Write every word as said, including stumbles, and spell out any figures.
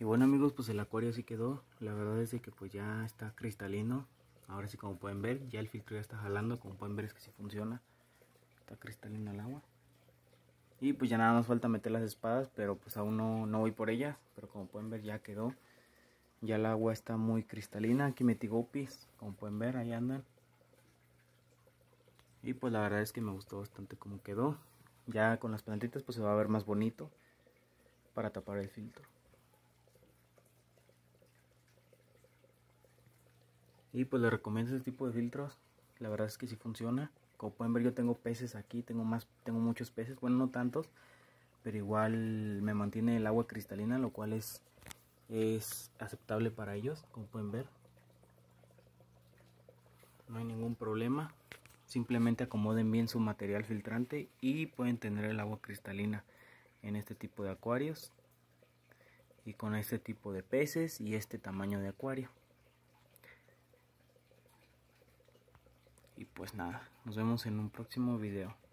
Y bueno amigos, pues el acuario sí quedó. La verdad es de que pues ya está cristalino. Ahora sí, como pueden ver, ya el filtro ya está jalando. Como pueden ver es que sí funciona. Está cristalino el agua. Y pues ya nada más falta meter las espadas, pero pues aún no, no voy por ellas. Pero como pueden ver ya quedó. Ya el agua está muy cristalina. Aquí metí guppies, como pueden ver, ahí andan. Y pues la verdad es que me gustó bastante cómo quedó. Ya con las plantitas pues se va a ver más bonito para tapar el filtro. Y pues les recomiendo este tipo de filtros. La verdad es que sí funciona. Como pueden ver, yo tengo peces aquí, tengo más, tengo muchos peces, bueno, no tantos, pero igual me mantiene el agua cristalina, lo cual es es aceptable para ellos. Como pueden ver, no hay ningún problema. Simplemente acomoden bien su material filtrante y pueden tener el agua cristalina en este tipo de acuarios y con este tipo de peces y este tamaño de acuario. Y pues nada, nos vemos en un próximo video.